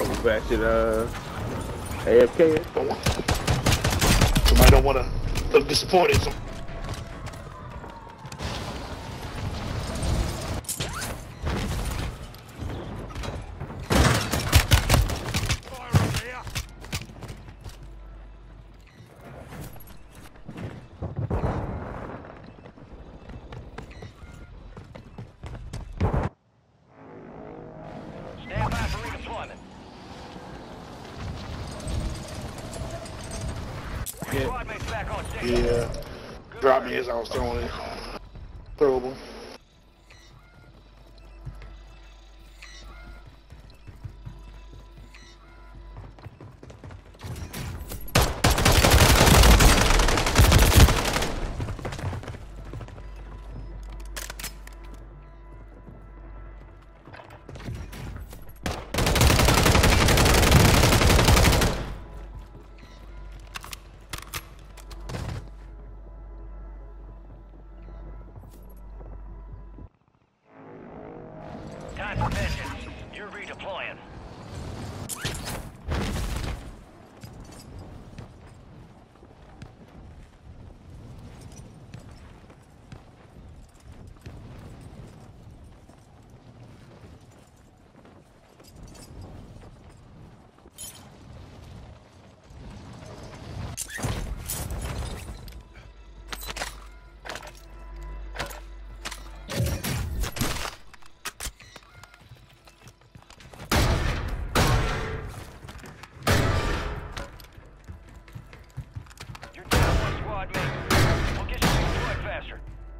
Back to the AFK. Somebody don't want to look disappointed. Stand by for redeployment. Squad mates back on station. Yeah. Drop me as I was throwing it. Throwable. Time for vengeance. You're redeploying. You're down one squad mate. We'll get you redeployed faster.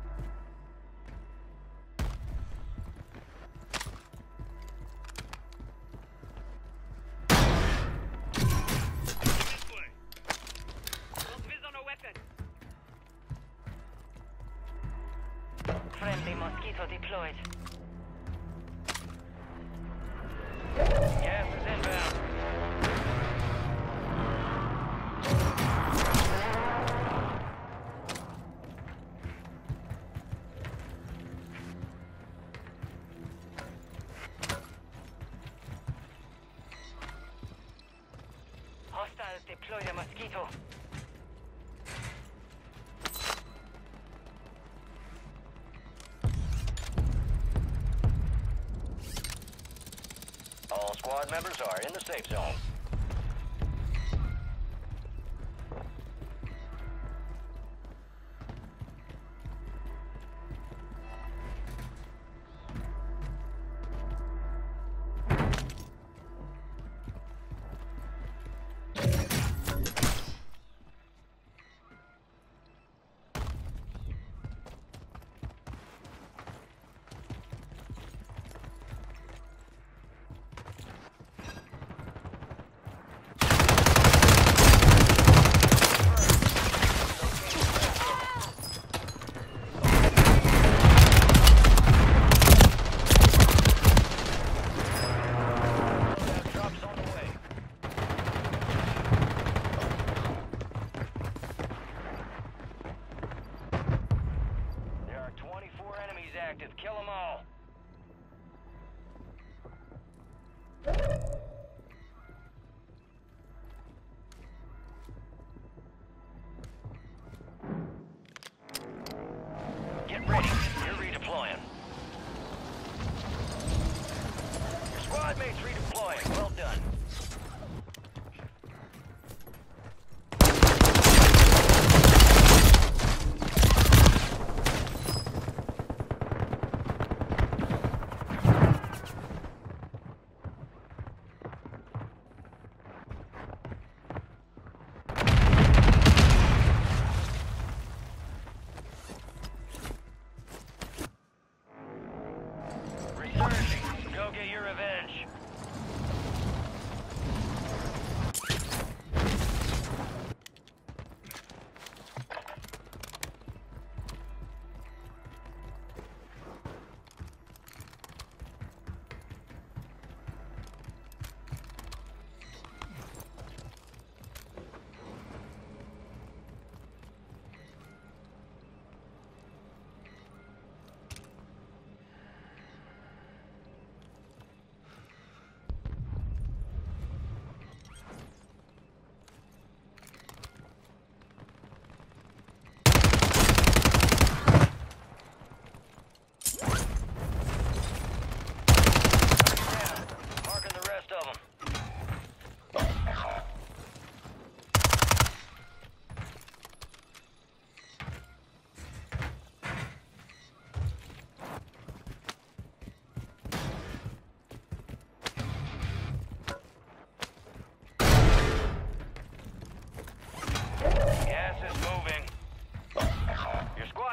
Friendly mosquito deployed. Gas is inbound. Hostiles deployed a mosquito. All squad members are in the safe zone. Drops on the way. There are 24 enemies active. Kill them all. Get ready. You're redeploying. Your squad mates redeploying. Well done.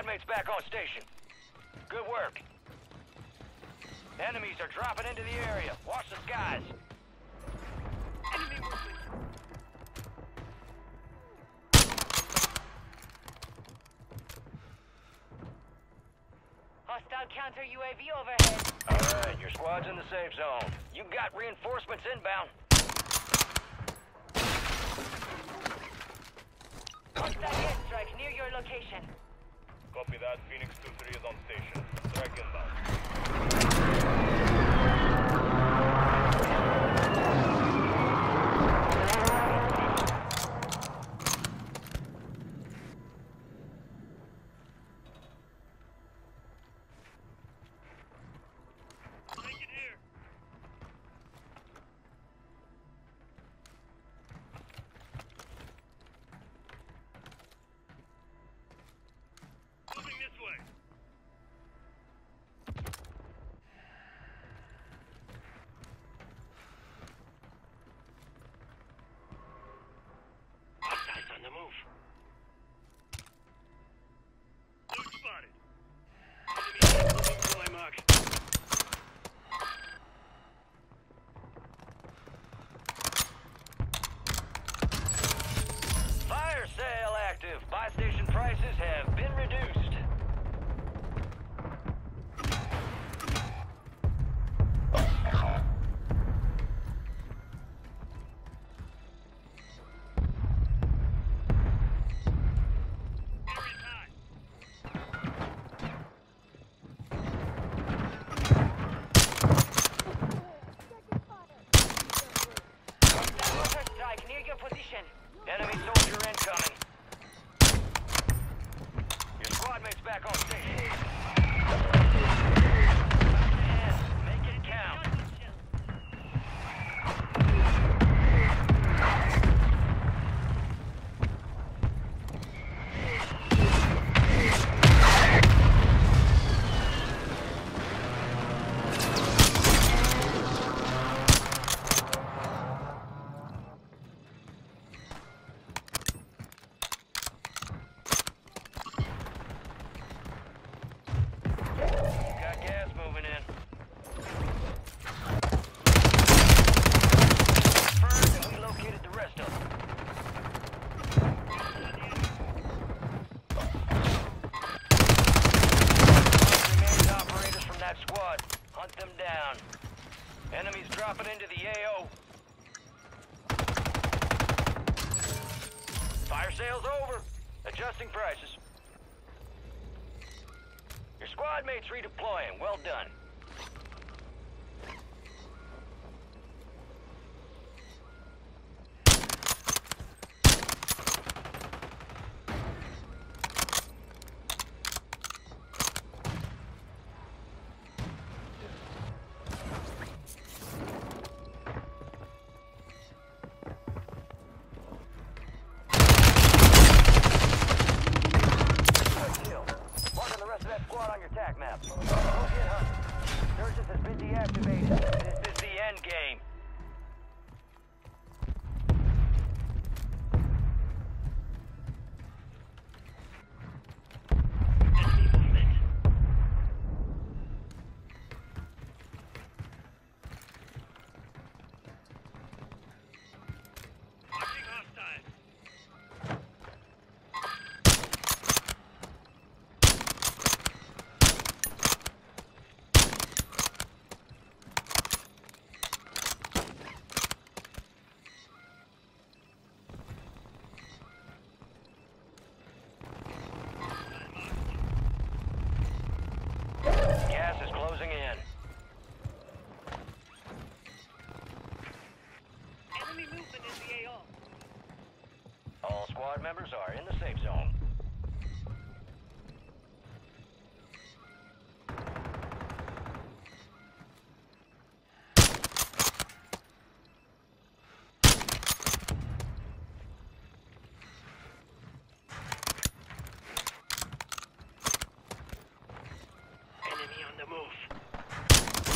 mates back on station. Good work. Enemies are dropping into the area. Watch the skies. Enemy movement. Hostile counter UAV overhead. Alright, your squad's in the safe zone. You got reinforcements inbound. Hostile airstrike near your location. Copy that. Phoenix 2-3 is on station. Strike inbound. On the move. Loot spotted. Enemy moving to my mark. Fire sale active. Buy station prices have been reduced. Enemy soldier incoming. Your squad mates back on station. Make it count. Got gas moving in. Confirmed that we located the rest of them. Remaining operators from that squad. Hunt them down. Enemies dropping into the AO. Fire sale's over. Adjusting prices. Your squad mates redeploying. Well done. Good kill. Marking the rest of that squad on your TAC map. Go get hunting. Surges has been deactivated. This is the end game. Enemy movement. Watching hostile. Gas is closing in. Enemy movement in the AO. All squad members are in the safe zone. Enemy on the move.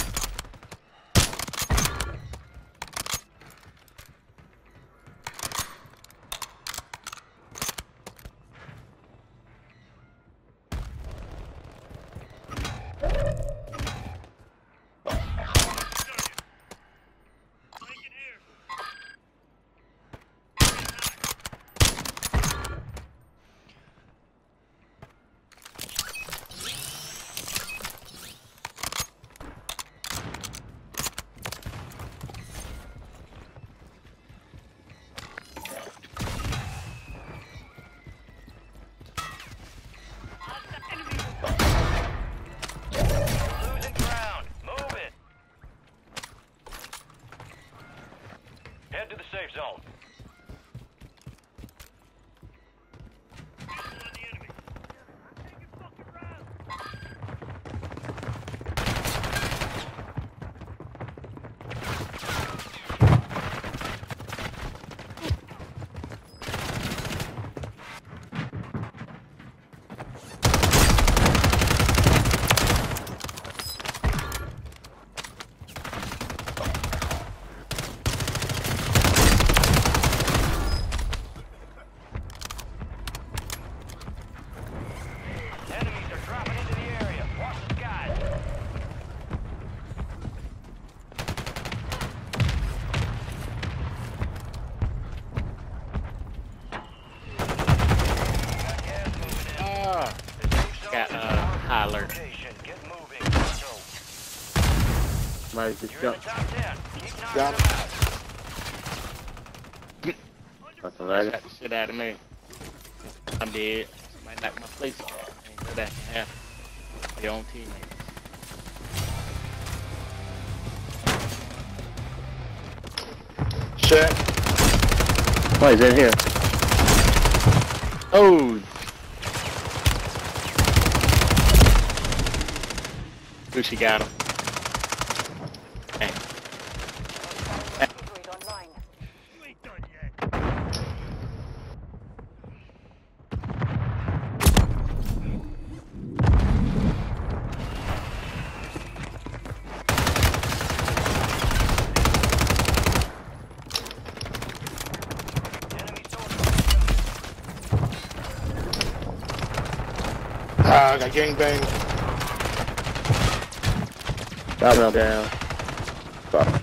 zone. Enemies are dropping into the area. Watch the skies. Got gas moving in. Ah, The safe zone got is high alert. location. Get moving. Let's go. Somebody just You're in the jumped. top 10. Keep knocking Got them out. That's all right. got the shit out of me. I'm dead. Might knock my place off. Ain't know that can happen. Your own teammates. Check. Somebody's in here. Oh! Lucy got him. Hey. Android online. Enemy soldier. I got gangbanged. Got him down. Fuck.